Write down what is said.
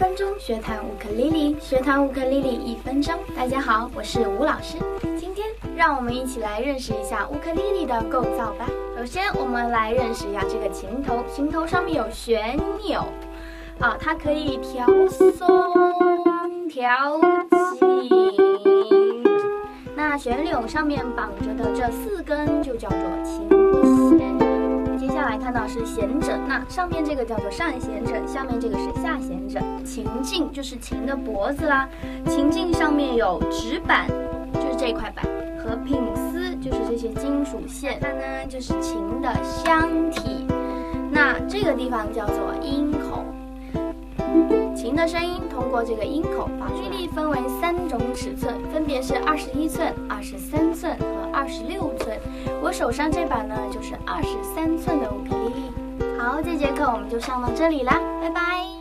分钟学弹乌克丽丽，学弹乌克丽丽1分钟。大家好，我是吴老师。今天让我们一起来认识一下乌克丽丽的构造吧。首先，我们来认识一下这个琴头，琴头上面有旋钮，它可以调松、调紧。那旋钮上面绑着的这4根就叫做琴弦。接下来看到是弦枕，那上面这个叫做上弦枕，下面这个是下弦枕。琴颈就是琴的脖子啦，琴颈上面有指板，就是这块板，和品丝，就是这些金属线。它呢就是琴的箱体，那这个地方叫做音孔。琴的声音通过这个音孔发出。力分为3种尺寸，分别是21寸、23寸和26寸。我手上这把呢就是23寸的乌克丽丽。好，这节课我们就上到这里啦，拜拜。